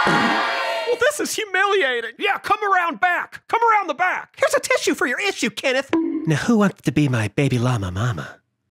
Well, this is humiliating. Yeah, come around back. Come around the back. Here's a tissue for your issue, Kenneth. Now, who wants to be my baby llama mama?